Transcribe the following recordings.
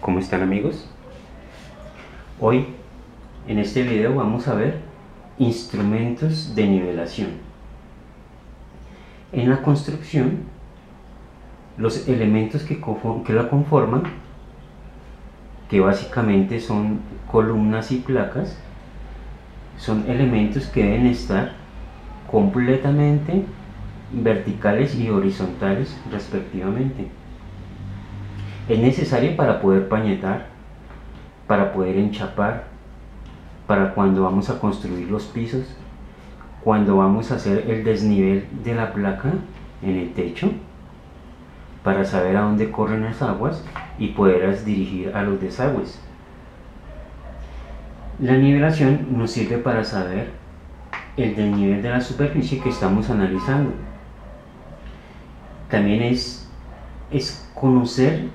¿Cómo están, amigos? Hoy en este video vamos a ver instrumentos de nivelación. En la construcción, los elementos que la conforman, que básicamente son columnas y placas, son elementos que deben estar completamente verticales y horizontales respectivamente. Es necesario para poder pañetar, para poder enchapar, para cuando vamos a construir los pisos, cuando vamos a hacer el desnivel de la placa en el techo, para saber a dónde corren las aguas y poderlas dirigir a los desagües. La nivelación nos sirve para saber el desnivel de la superficie que estamos analizando. También es conocer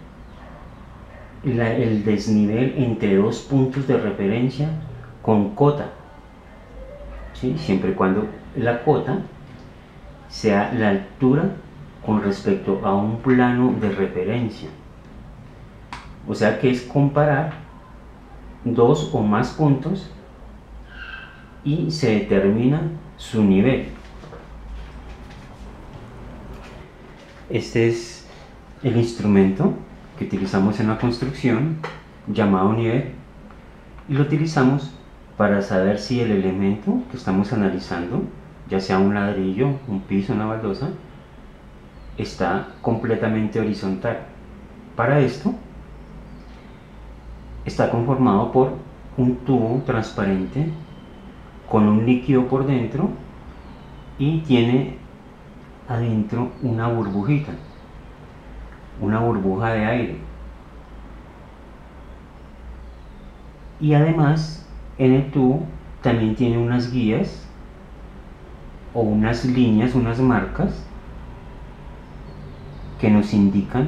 el desnivel entre dos puntos de referencia con cota, ¿sí? Siempre y cuando la cota sea la altura con respecto a un plano de referencia. O sea que es comparar dos o más puntos y se determina su nivel. Este es el instrumento que utilizamos en la construcción, llamado nivel, y lo utilizamos para saber si el elemento que estamos analizando, ya sea un ladrillo, un piso, una baldosa, está completamente horizontal. Para esto está conformado por un tubo transparente con un líquido por dentro y tiene adentro una burbujita, una burbuja de aire, y además en el tubo también tiene unas guías o unas líneas, unas marcas que nos indican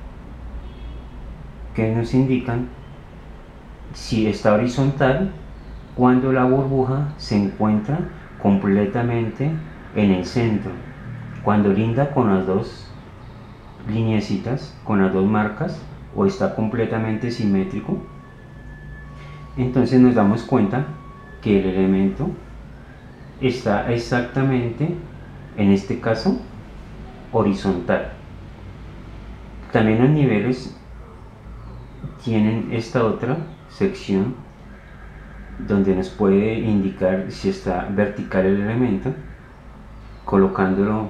si está horizontal, cuando la burbuja se encuentra completamente en el centro, cuando linda con las dos lineecitas, con las dos marcas, o está completamente simétrico. Entonces nos damos cuenta que el elemento está exactamente, en este caso, horizontal. También los niveles tienen esta otra sección donde nos puede indicar si está vertical el elemento, colocándolo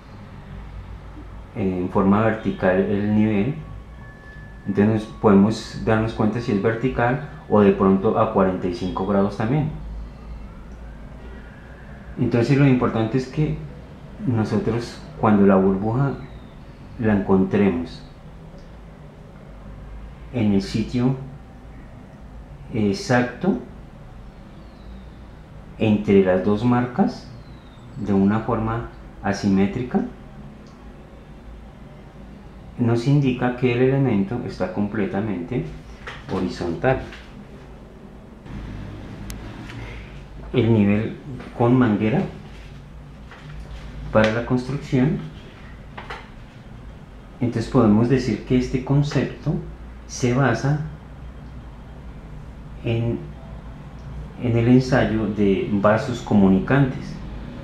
en forma vertical el nivel. Entonces podemos darnos cuenta si es vertical o de pronto a 45 grados también. Entonces lo importante es que nosotros, cuando la burbuja la encontremos en el sitio exacto entre las dos marcas de una forma asimétrica, nos indica que el elemento está completamente horizontal. El nivel con manguera para la construcción. Entonces podemos decir que este concepto se basa en el ensayo de vasos comunicantes,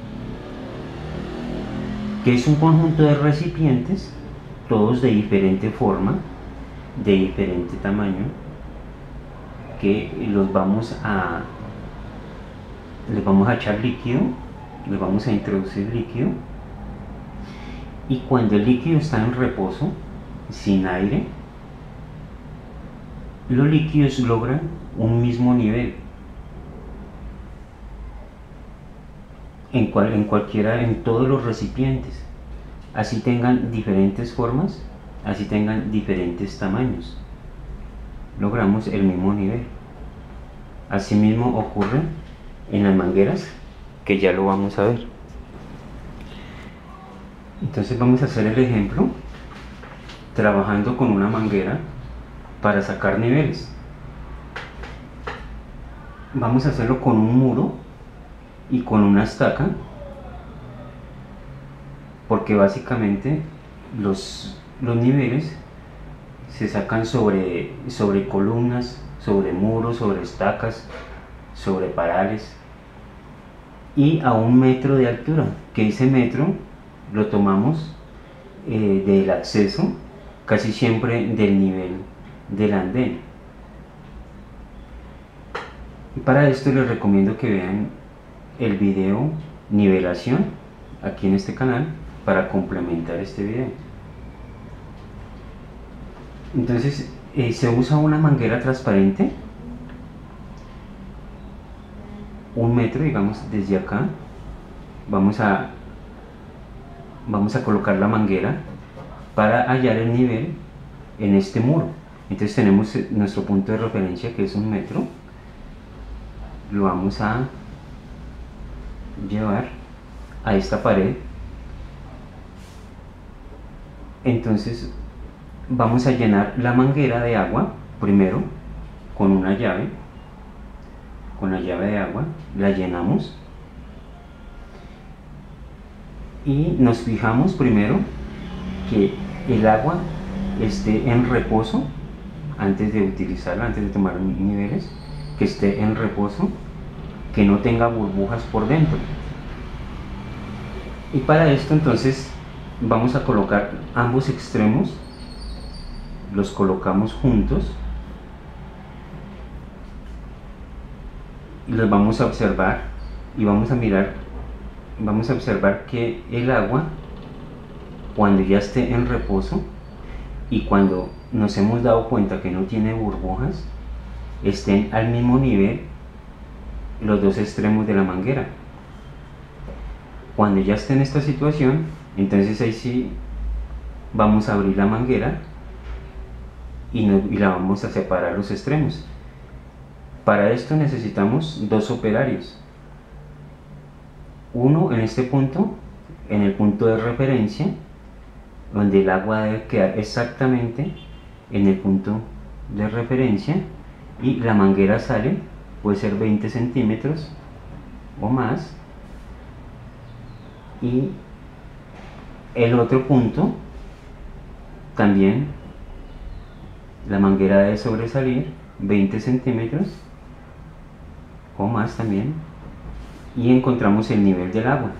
que es un conjunto de recipientes, todos de diferente forma, de diferente tamaño, que les vamos a echar líquido, les vamos a introducir líquido, y cuando el líquido está en reposo, sin aire, los líquidos logran un mismo nivel en todos los recipientes, así tengan diferentes formas, así tengan diferentes tamaños, logramos el mismo nivel. Asimismo ocurre en las mangueras, que ya lo vamos a ver. Entonces vamos a hacer el ejemplo trabajando con una manguera para sacar niveles. Vamos a hacerlo con un muro y con una estaca, porque básicamente los niveles se sacan sobre columnas, sobre muros, sobre estacas, sobre parales, y a 1 metro de altura, que ese metro lo tomamos del acceso, casi siempre del nivel del andén. Y para esto les recomiendo que vean el video nivelación aquí en este canal para complementar este video. Entonces se usa una manguera transparente, 1 metro, digamos, desde acá vamos a colocar la manguera para hallar el nivel en este muro. Entonces tenemos nuestro punto de referencia, que es 1 metro, lo vamos a llevar a esta pared. Entonces vamos a llenar la manguera de agua primero con una llave, con la llave de agua la llenamos y nos fijamos primero que el agua esté en reposo antes de utilizarla, antes de tomar niveles, que esté en reposo, que no tenga burbujas por dentro. Y para esto entonces vamos a colocar ambos extremos, los colocamos juntos y los vamos a observar y vamos a mirar, vamos a observar que el agua, cuando ya esté en reposo y cuando nos hemos dado cuenta que no tiene burbujas, estén al mismo nivel los dos extremos de la manguera. Cuando ya esté en esta situación, entonces ahí sí vamos a abrir la manguera y la vamos a separar los extremos. Para esto necesitamos 2 operarios, uno en este punto, en el punto de referencia, donde el agua debe quedar exactamente en el punto de referencia, y la manguera sale, puede ser 20 centímetros o más, y el otro punto también la manguera debe sobresalir 20 centímetros o más también, y encontramos el nivel del agua.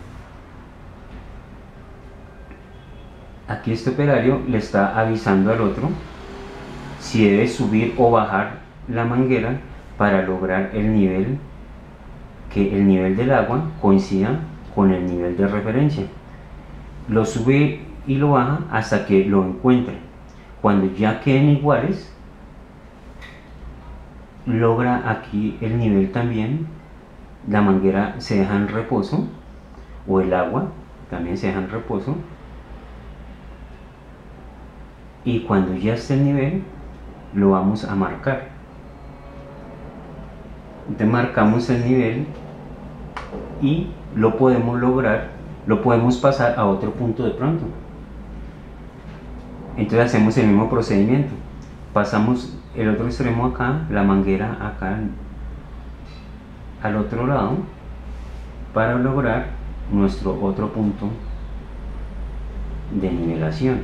Aquí este operario le está avisando al otro si debe subir o bajar la manguera para lograr el nivel, que el nivel del agua coincida con el nivel de referencia. Lo sube y lo baja hasta que lo encuentre. Cuando ya queden iguales, logra aquí el nivel también, la manguera se deja en reposo, o el agua también se deja en reposo, y cuando ya esté el nivel lo vamos a marcar. Entonces marcamos el nivel y lo podemos lograr, lo podemos pasar a otro punto de pronto. Entonces hacemos el mismo procedimiento, pasamos el otro extremo acá, la manguera acá al otro lado, para lograr nuestro otro punto de nivelación,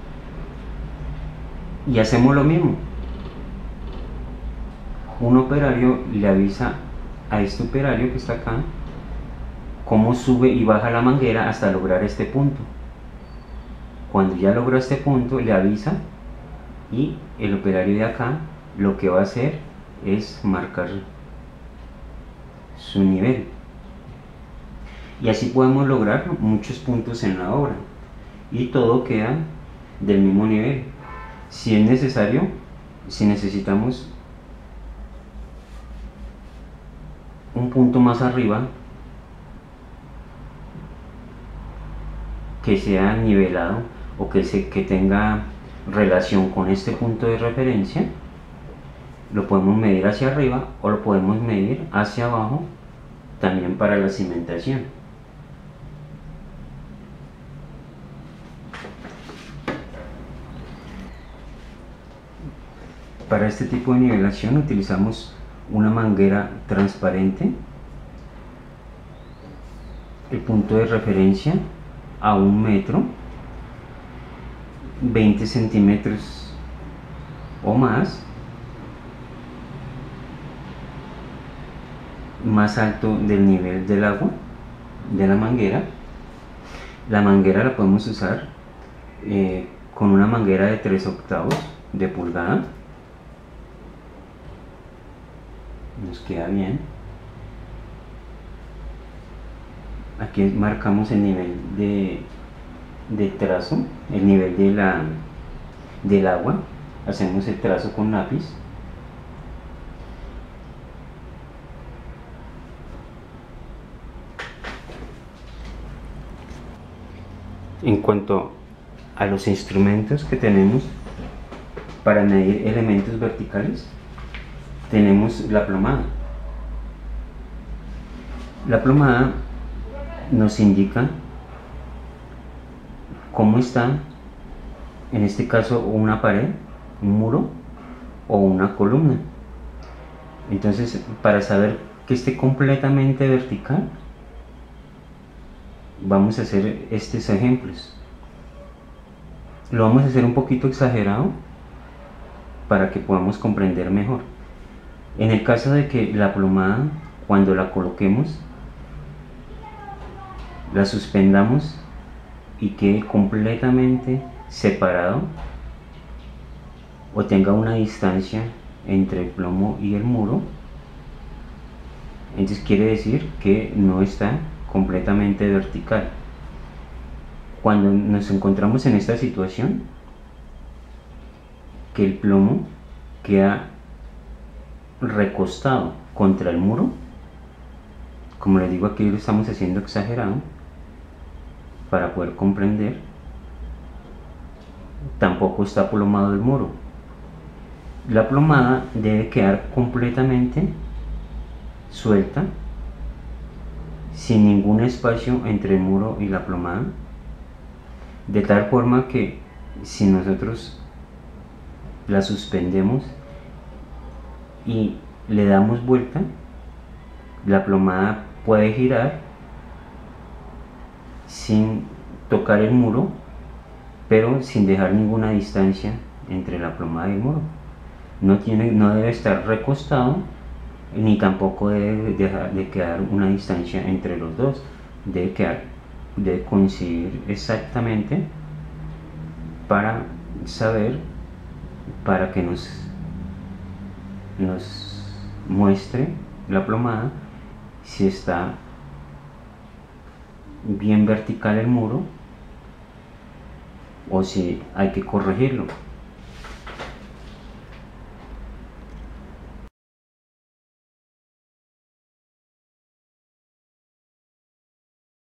y hacemos lo mismo. Un operario le avisa a este operario que está acá cómo sube y baja la manguera hasta lograr este punto. Cuando ya logró este punto, le avisa, y el operario de acá lo que va a hacer es marcar su nivel, y así podemos lograr muchos puntos en la obra y todo queda del mismo nivel. Si es necesario, si necesitamos un punto más arriba que sea nivelado o que tenga relación con este punto de referencia, lo podemos medir hacia arriba o lo podemos medir hacia abajo, también para la cimentación. Para este tipo de nivelación utilizamos una manguera transparente, el punto de referencia a 1 metro, 20 centímetros o más alto del nivel del agua de la manguera. La manguera la podemos usar con una manguera de 3/8 de pulgada, nos queda bien. Aquí marcamos el nivel de trazo, el nivel del agua, hacemos el trazo con lápiz. En cuanto a los instrumentos que tenemos para medir elementos verticales, tenemos la plomada. La plomada nos indica cómo está, en este caso, una pared, un muro o una columna. Entonces, para saber que esté completamente vertical, vamos a hacer estos ejemplos. Lo vamos a hacer un poquito exagerado para que podamos comprender mejor. En el caso de que la plomada, cuando la coloquemos, la suspendamos y quede completamente separado o tenga una distancia entre el plomo y el muro, entonces quiere decir que no está completamente vertical. Cuando nos encontramos en esta situación, que el plomo queda recostado contra el muro, como les digo, aquí lo estamos haciendo exagerado para poder comprender, tampoco está plomado el muro. La plomada debe quedar completamente suelta, sin ningún espacio entre el muro y la plomada, de tal forma que si nosotros la suspendemos y le damos vuelta, la plomada puede girar sin tocar el muro, pero sin dejar ninguna distancia entre la plomada y el muro. No debe estar recostado, ni tampoco debe dejar de quedar una distancia entre los dos. Debe coincidir exactamente para saber, para que nos muestre la plomada si está bien vertical el muro o si hay que corregirlo.